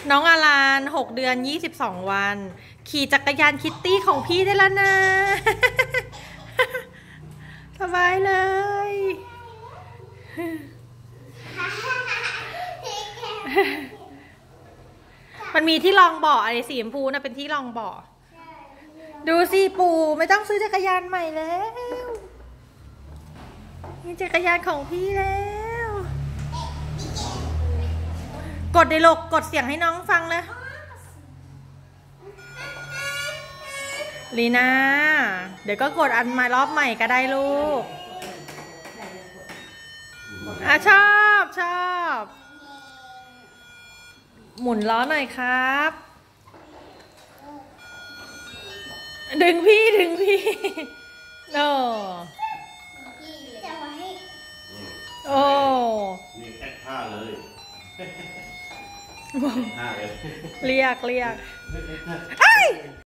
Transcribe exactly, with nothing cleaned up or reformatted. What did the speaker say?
น้องอารานหกเดือนยี่สิบสองวัน ขี่จักรยานคิตตี้ของพี่ได้แล้วนะ สบายเลย มันมีที่รองเบาะไอ้สีชมพูนะเป็นที่รองเบาะดูสิปู่ไม่ต้องซื้อจักรยานใหม่แล้วมีจักรยานของพี่แล้ว กดในโลกกดเสียงให้น้องฟังเลยลีน่าเดี๋ยวก็กดอันมารอบใหม่ก็ได้ลูกอ่ะชอบชอบหมุนล้อหน่อยครับดึงพี่ดึงพี่โอ้โอ้นี่แอคท่าเลยท่าเลยเรียกเรียก